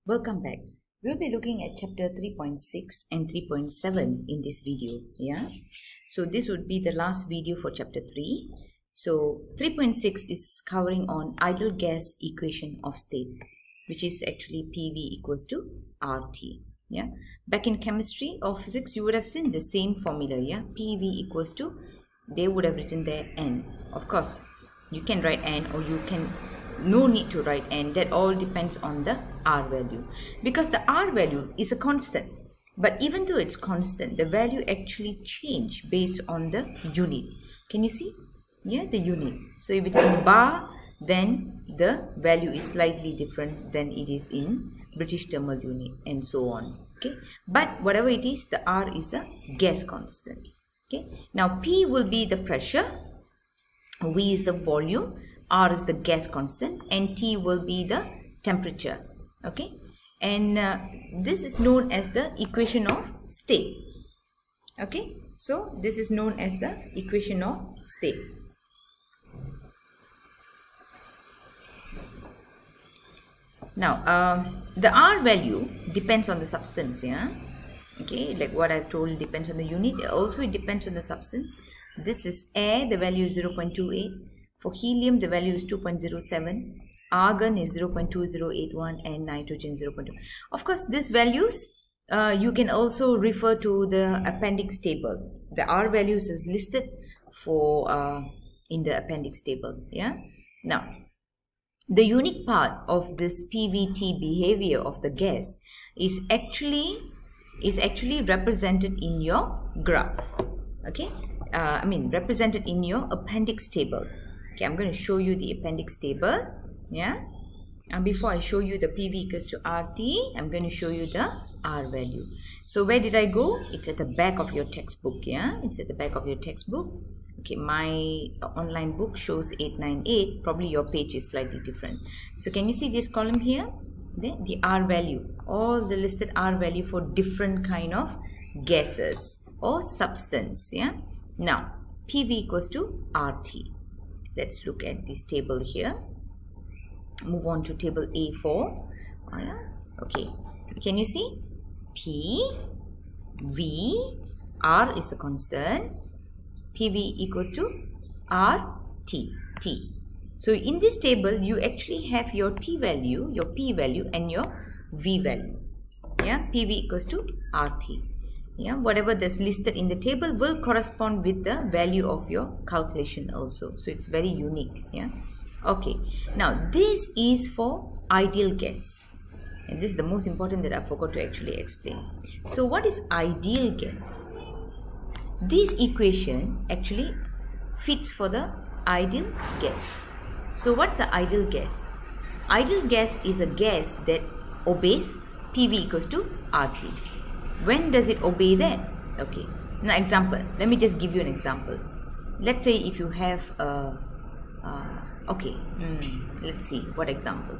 Welcome back. We'll be looking at chapter 3.6 and 3.7 in this video. Yeah. So this would be the last video for chapter 3. So 3.6 is covering on ideal gas equation of state, which is actually PV equals to RT. Yeah. Back in chemistry or physics, you would have seen the same formula. Yeah. PV equals to, they would have written there N. Of course, you can write N or you can no need to write N. That all depends on the R value, because the R value is a constant, but even though it's constant, the value actually change based on the unit. Can you see? Yeah, the unit. So if it's in bar, then the value is slightly different than it is in British thermal unit, and so on. Okay, but whatever it is, the R is a gas constant. Okay, now P will be the pressure, V is the volume, R is the gas constant, and T will be the temperature. Okay, and this is known as the equation of state. Okay, so this is known as the equation of state. Now the R value depends on the substance. Yeah, okay, like what I've told, depends on the unit. Also it depends on the substance. This is air, the value is 0.28. For helium, the value is 2.07. Argon is 0.2081 and nitrogen 0.2. Of course, these values you can also refer to the appendix table. The R values is listed for in the appendix table. Yeah. Now, the unique part of this PVT behavior of the gas is actually represented in your graph. Okay. Represented in your appendix table. Okay, I'm going to show you the appendix table. Yeah, and before I show you the PV equals to RT, I'm going to show you the R value. So where did I go? It's at the back of your textbook. Yeah, it's at the back of your textbook. Okay, my online book shows 898. Probably your page is slightly different. So can you see this column here? The R value, all the listed R value for different kind of gases or substance. Yeah. Now PV equals to RT. Let's look at this table here. Move on to table A4. Yeah. Okay. Can you see? P, V, R is a constant. PV equals to RT. T. So in this table, you actually have your T value, your P value, and your V value. Yeah. PV equals to RT. Yeah, whatever that's listed in the table will correspond with the value of your calculation also. So it's very unique. Yeah. Okay. Now this is for ideal gas, and this is the most important that I forgot to actually explain. So what is ideal gas? This equation actually fits for the ideal gas. So what's an ideal gas? Ideal gas is a gas that obeys PV equals to RT. When does it obey that? Okay. Now example. Let me just give you an example. Let's say if you have let's see what example.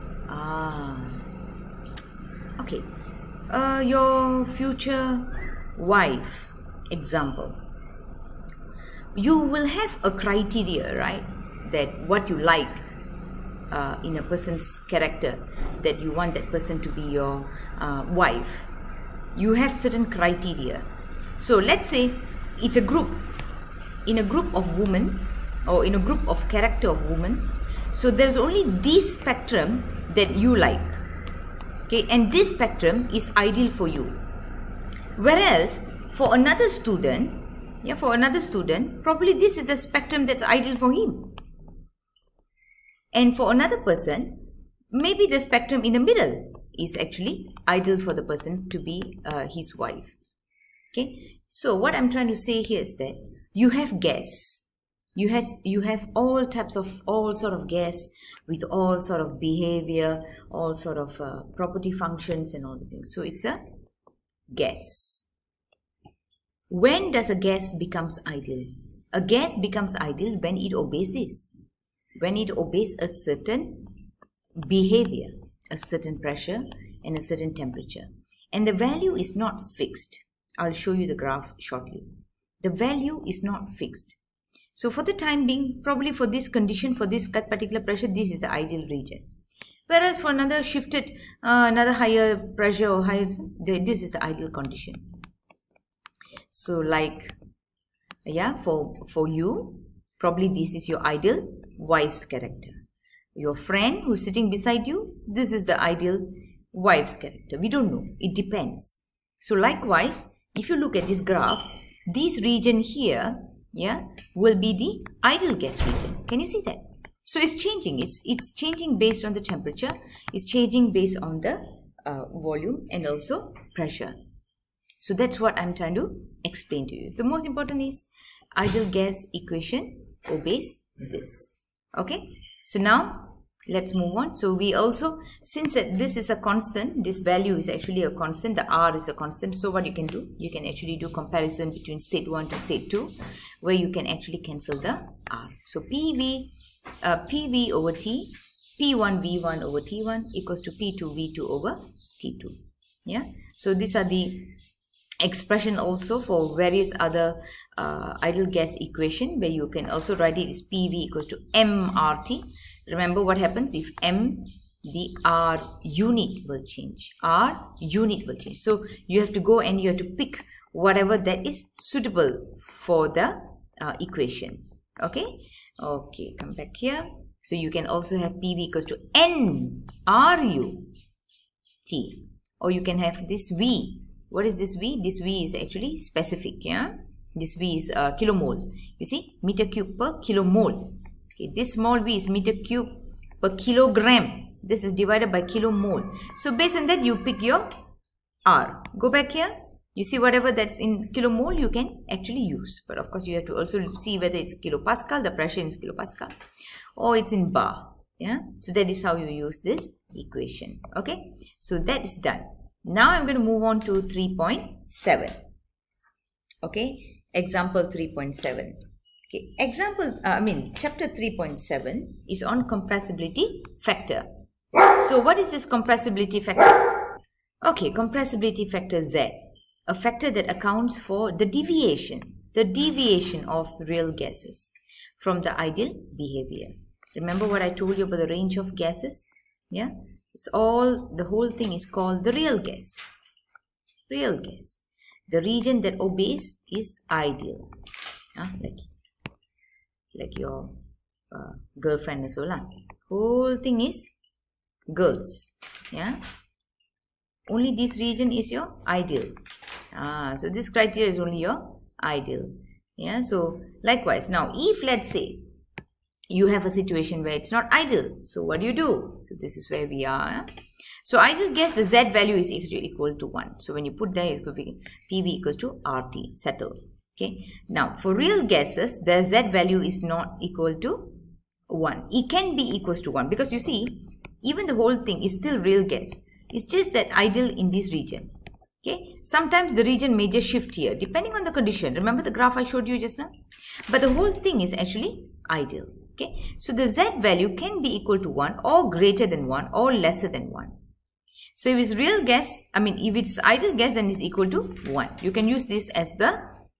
Okay. Your future wife example. You will have a criteria, right? That what you like in a person's character, that you want that person to be your wife. You have certain criteria. So let's say it's a group, in a group of women or in a group of character of women. So there's only this spectrum that you like. Okay, and this spectrum is ideal for you. Whereas for another student, probably this is the spectrum that's ideal for him. And for another person, maybe the spectrum in the middle is actually ideal for the person to be his wife. Okay, so what I'm trying to say here is that you have gas, you have all sort of gas with all sort of behavior, all sort of property functions and all these things. So it's a gas. When does a gas becomes ideal? A gas becomes ideal when it obeys this, when it obeys a certain behavior, a certain pressure and a certain temperature, and the value is not fixed. I'll show you the graph shortly. The value is not fixed. So for the time being, probably for this condition, for this particular pressure, this is the ideal region. Whereas for another shifted, another higher pressure or higher, this is the ideal condition. So like, yeah, for you, probably this is your ideal wife's character. Your friend who's sitting beside you, this is the ideal wife's character. We don't know. It depends. So likewise, if you look at this graph, this region here, yeah, will be the ideal gas region. Can you see that? So it's changing. It's changing based on the temperature. It's changing based on the volume and also pressure. So that's what I'm trying to explain to you. The most important is ideal gas equation obeys this. Okay. So now let's move on. So we also, since this is a constant, this value is actually a constant, the R is a constant. So what you can do, you can actually do comparison between state 1 to state 2, where you can actually cancel the R. So PV over T, P1 V1 over T1 equals to P2 V2 over T2. Yeah. So these are the expression also for various other ideal gas equation, where you can also write it as PV equals to mRT. Remember what happens if M, the R unit will change. R unit will change. So you have to go and you have to pick whatever that is suitable for the equation. Okay. Okay, come back here. So you can also have PV equals to nRU T, or you can have this V. What is this V? This V is actually specific. Yeah, this V is kilomole. You see, meter cube per kilomole. Okay, this small v is meter cube per kilogram. This is divided by kilomole. So based on that, you pick your R. Go back here. You see whatever that's in kilomole you can actually use. But of course you have to also see whether it's kilopascal, the pressure is kilopascal, or it's in bar. Yeah. So that is how you use this equation. Okay. So that is done. Now I'm going to move on to 3.7. Okay. Example 3.7. Okay. Chapter 3.7 is on compressibility factor. So what is this compressibility factor? Okay. Compressibility factor Z. A factor that accounts for the deviation of real gases from the ideal behavior. Remember what I told you about the range of gases? Yeah, it's all, the whole thing is called the real gas. Real gas. The region that obeys is ideal. Like your girlfriend as well. Whole thing is girls. Yeah. Only this region is your ideal. So this criteria is only your ideal. Yeah. So likewise, now if let's say you have a situation where it's not ideal, so what do you do? So this is where we are. So ideal gas, the Z value is equal to 1. So when you put there, it's going to be PV equals to RT, settle. Okay. Now for real gases, the Z value is not equal to 1. It can be equals to 1 because you see, even the whole thing is still real gas. It's just that ideal in this region. Okay. Sometimes the region may just shift here depending on the condition. Remember the graph I showed you just now? But the whole thing is actually ideal. Okay. So the Z value can be equal to 1 or greater than 1 or lesser than 1. So if it's real gas, if it's ideal gas, then it's equal to 1. You can use this as the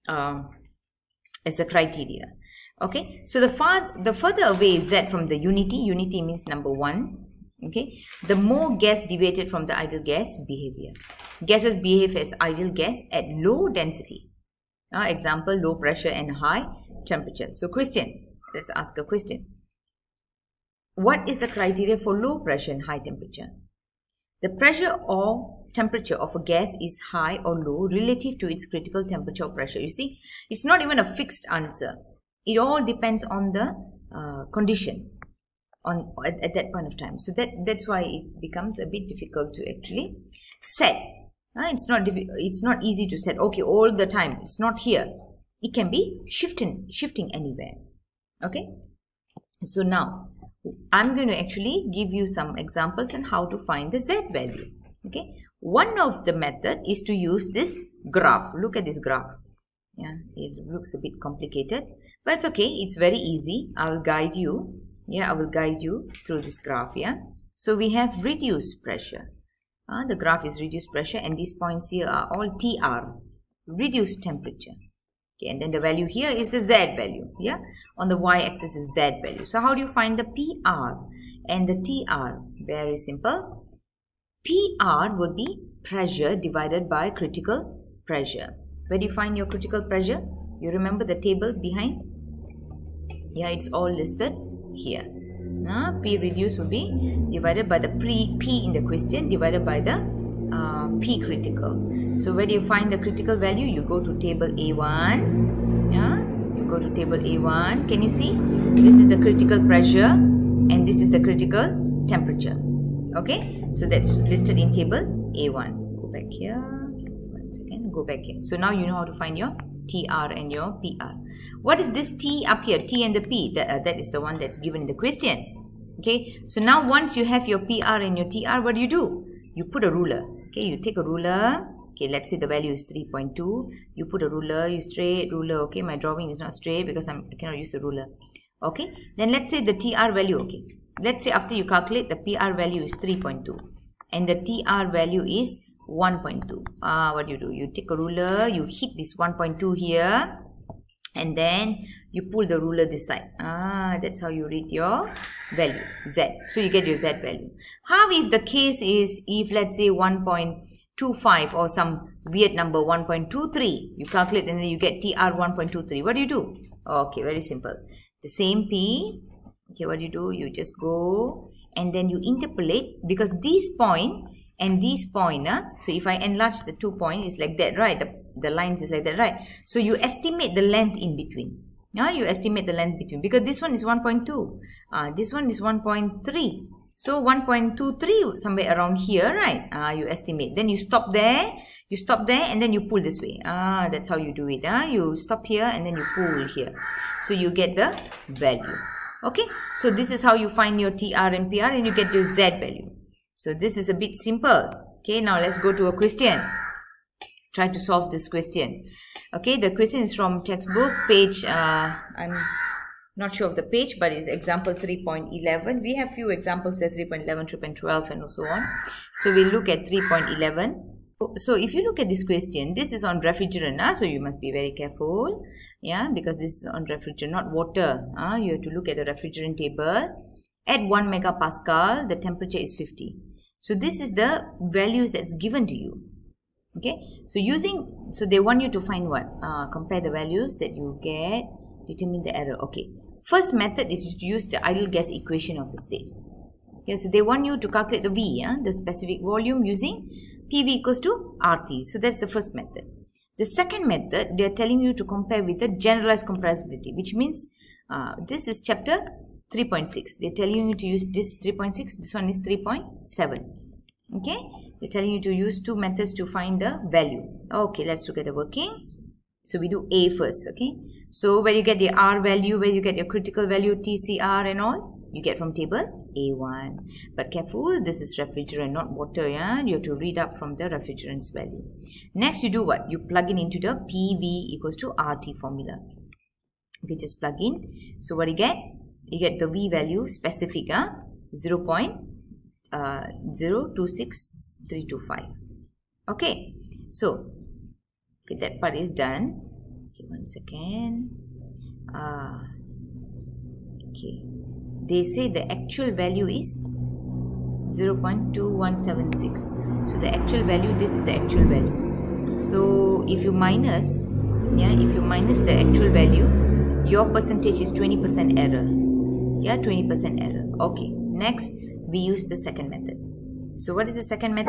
criteria. Okay. So the further away is Z from the unity. Unity means number 1. Okay, the more gas deviated from the ideal gas behavior. Gases behave as ideal gas at low density. Example, low pressure and high temperature. So question, let's ask a question. What is the criteria for low pressure and high temperature? The pressure or temperature of a gas is high or low relative to its critical temperature or pressure. You see, it's not even a fixed answer. It all depends on the condition. At that point of time. So that's why it becomes a bit difficult to actually set. It's not easy to set, okay, all the time. It's not here. It can be shifting anywhere. Okay. So now I'm going to actually give you some examples on how to find the Z value. Okay. One of the method is to use this graph. Look at this graph. Yeah, it looks a bit complicated, but it's okay. It's very easy. I will guide you. Yeah, I will guide you through this graph. Yeah. So we have reduced pressure. The graph is reduced pressure, and these points here are all TR, reduced temperature. Okay, and then the value here is the Z value. Yeah. On the Y-axis is Z value. So how do you find the PR And the TR, very simple. PR would be pressure divided by critical pressure. Where do you find your critical pressure? You remember the table behind? Yeah, it's all listed here. P reduced would be divided by the P in the question divided by the P critical. So where do you find the critical value? You go to table A1. Yeah, you go to table A1. Can you see? This is the critical pressure and this is the critical temperature. Okay, so that's listed in table A1. Go back here. One second. Go back here. So now you know how to find your TR and your PR. What is this T up here? T and the P. That is the one that's given in the question. Okay, so now once you have your PR and your TR, what do? You put a ruler. Okay, you take a ruler. Okay, let's say the value is 3.2. You put a ruler, you straight ruler. Okay, my drawing is not straight because I cannot use the ruler. Okay, then let's say the TR value. Okay, let's say after you calculate, the PR value is 3.2 and the TR value is 1.2. What do? You take a ruler, you hit this 1.2 here and then you pull the ruler this side. That's how you read your value, Z. So you get your Z value. How if the case is, if let's say 1.25 or some weird number 1.23, you calculate and then you get TR 1.23. What do? Okay, very simple. The same P. Okay, what do? You just go and then you interpolate, because this point and this point, so if I enlarge the 2 points, it's like that, right? The lines is like that, right? So you estimate the length in between. You estimate the length between, because this one is 1.2, this one is 1.3. So 1.23 somewhere around here, right? You estimate. Then you stop there. You stop there and then you pull this way. That's how you do it. You stop here and then you pull here. So you get the value. Okay. So this is how you find your TR and PR and you get your Z value. So this is a bit simple. Okay. Now let's go to a question. Try to solve this question. Okay. The question is from textbook page. I'm not sure of the page, but it's example 3.11. We have few examples at 3.11, 3.12 and so on. So we'll look at 3.11. So if you look at this question, this is on refrigerant, so you must be very careful, yeah, because this is on refrigerant, not water. You have to look at the refrigerant table. At 1 megapascal, the temperature is 50. So this is the values that's given to you. Okay, so they want you to find what? Compare the values that you get, determine the error. Okay, first method is to use the ideal gas equation of the state. Okay, so they want you to calculate the V, the specific volume, using PV equals to RT. So that's the first method. The second method, they are telling you to compare with the generalized compressibility, which means this is chapter 3.6. They're telling you to use this 3.6. This one is 3.7. Okay, they're telling you to use two methods to find the value. Okay, let's look at the working. So we do A first. Okay, so where you get the R value, where you get your critical value, TCR and all, you get from table A1. But careful, this is refrigerant, not water. Yeah, you have to read up from the refrigerant's value. Next, you do what? You plug in into the PV equals to RT formula. Okay, just plug in. So what you get? You get the V value specific, 0.026325. Okay, so okay, that part is done. Okay, 1 second. Okay, they say the actual value is 0.2176. So the actual value, this is the actual value. So if you minus, if you minus the actual value, your percentage is 20% error. Yeah, 20% error. Okay, next we use the second method. So what is the second method?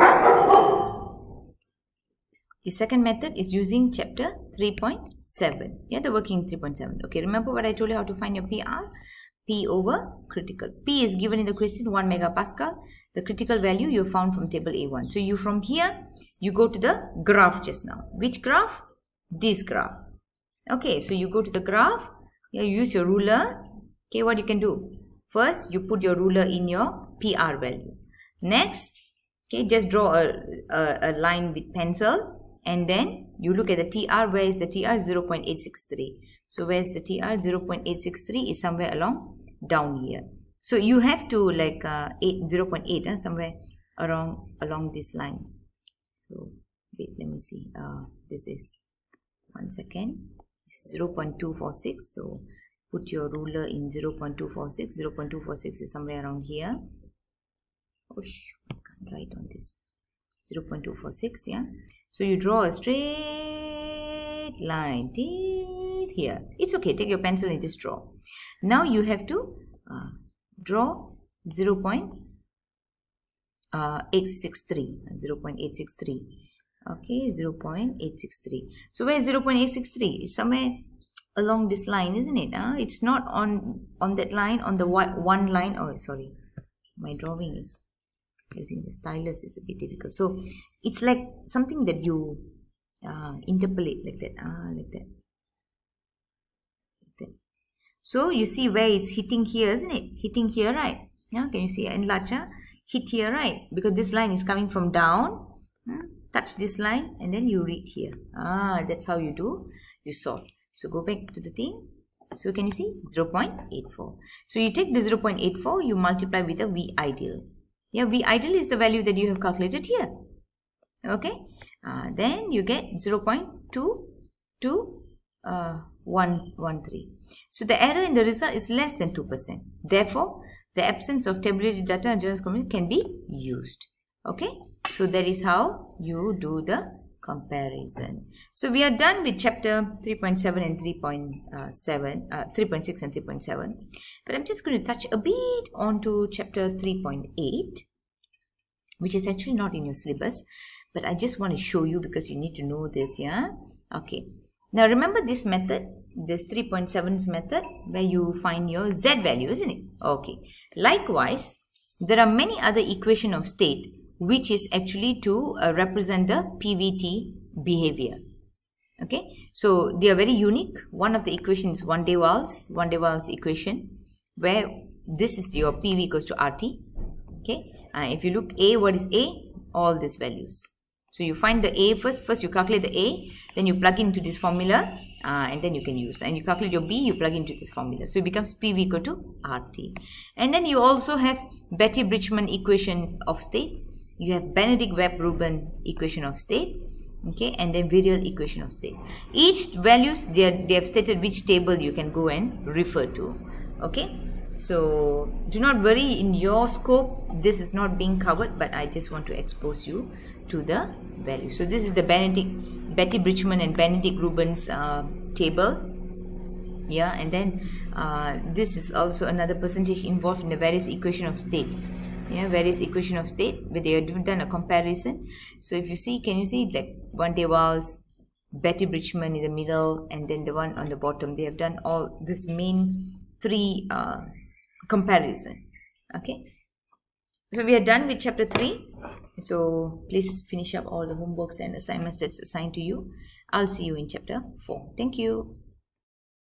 The second method is using chapter 3.7. Yeah, the working 3.7. Okay, remember what I told you, how to find your PR? P over critical. P is given in the question 1 megapascal. The critical value you found from table A1. So you from here, you go to the graph just now. Which graph? This graph. Okay, so you go to the graph. You use your ruler. Okay, what you can do? First, you put your ruler in your PR value. Next, okay, just draw a line with pencil. And then you look at the TR. Where is the TR? 0.863. So where is the TR? 0.863 is somewhere along down here. So you have to like 0.8 somewhere along this line. So wait, let me see. This is 1 second. This is 0.246. So put your ruler in 0.246. 0.246 is somewhere around here. Oh, I can't write on this. 0.246, yeah. So you draw a straight line here. It's okay, take your pencil and just draw. Now you have to draw 0.863. Okay, 0.863. So where is 0.863? It's somewhere along this line, isn't it? It's not on that line, on the one line. Oh, sorry, my drawing is using the stylus is a bit difficult. So it's like something that you interpolate like that. Like that. So you see where it's hitting here, isn't it? Hitting here, right? Yeah, can you see? Enlarge, hit here, right? Because this line is coming from down. Touch this line and then you read here. That's how you do. You solve. So go back to the thing. So can you see? 0.84. So you take the 0.84, you multiply with a V ideal. Yeah, V ideal is the value that you have calculated here. Okay. Then you get 0.22113. So the error in the result is less than 2%. Therefore, the absence of tabulated data and general comment can be used. Okay. So that is how you do the comparison. So we are done with chapter 3.7 and 3.6 and 3.7. But I'm just going to touch a bit onto chapter 3.8, which is actually not in your syllabus. But I just want to show you because you need to know this, yeah? Okay. Now remember this method, this 3.7's method, where you find your Z value, isn't it? Okay. Likewise, there are many other equations of state which is actually to represent the PVT behavior. Okay. So they are very unique. One of the equations is Van der Waals equation, where this is your PV equals to RT. Okay. If you look A, what is A? All these values. So you find the A first. First you calculate the A, then you plug into this formula and then you can use. And you calculate your B, you plug into this formula. So it becomes PV equal to RT. And then you also have Betti-Bridgman equation of state. You have Benedict-Webb-Rubin equation of state. Okay, and then virial equation of state. Each values, they have stated which table you can go and refer to. Okay. So do not worry, in your scope this is not being covered, but I just want to expose you to the value. So this is the Betti-Bridgman and Benedict-Rubin's table. Yeah, and then this is also another percentage involved in the various equation of state. Yeah, various equation of state where they have done a comparison. So if you see, can you see like Van der Waals, Betti-Bridgman in the middle, and then the one on the bottom. They have done all this main three comparison. Okay, so we are done with chapter 3. So please finish up all the homeworks and assignments that's assigned to you. I'll see you in chapter 4. Thank you.